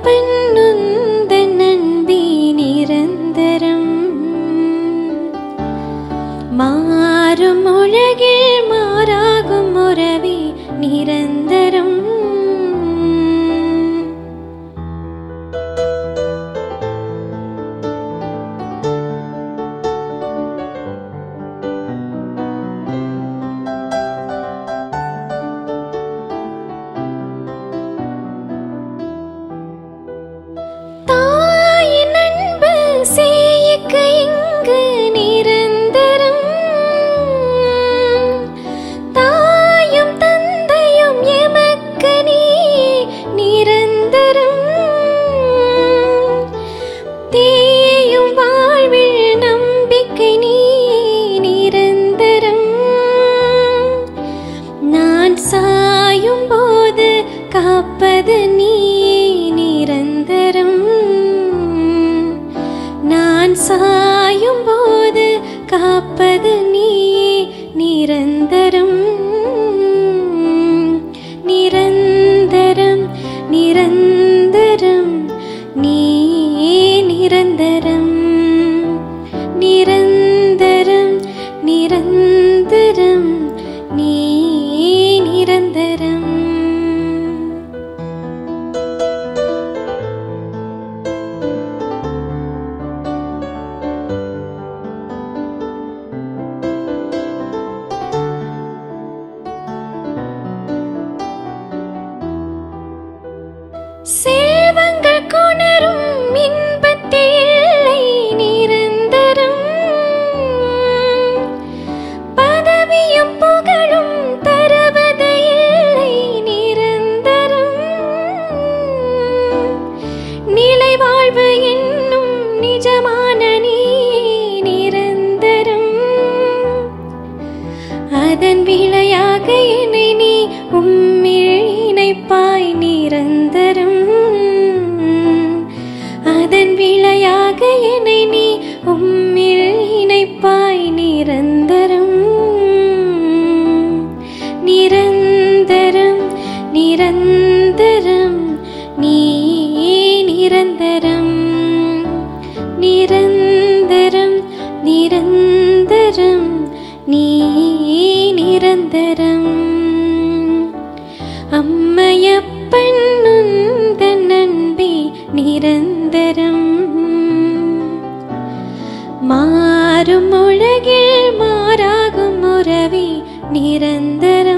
உந்தன் அன்பே நிரந்தரம். மாறும் உலகில் மாறாகும் உறவே நிரந்தரம். தாயின் அன்பு சேய்க்கு இங்கு நிரந்தரம். தாயும் தந்தையும் எமக்கு நீ நிரந்தரம். தேயும் வாழ்வில் நம்பிக்கை நீ நிரந்தரம். நான் சாயும் போது காப்பது நீ நிரந்தரம். நான் சாயும் போது காப்பது நீ நிரந்தரம். நிரந்தரம் நிரந்தரம் நீ நிரந்தரம். நிரந்தரம் நிரந்தரம் நீ நிரந்தரம். செல்வங்கள் கொணரும் இன்பத்தில்லை நிரந்தரம். பதவியும் புகழும் தருவது இல்லை நிரந்தரம். நிலை வாழ்வு என்னும் நிஜமான நீ நிரந்தரம். அதன் விளையாக என்னை நீ உம்மில் இணைப்பாய் நிரந்தரம். அதன் விளையாக என்னை நீ உம்மில் இணைப்பாய் நிரந்தரம். நிரந்தரம் நிரந்தரம் நீ நிரந்தரம். நிரந்தரம் நிரந்தரம் நீ நிரந்தரம். அம்மையப்பன் உந்தன் அன்பே நிரந்தரம். மாறும் உலகில் மாறாகும் உறவே நிரந்தரம்.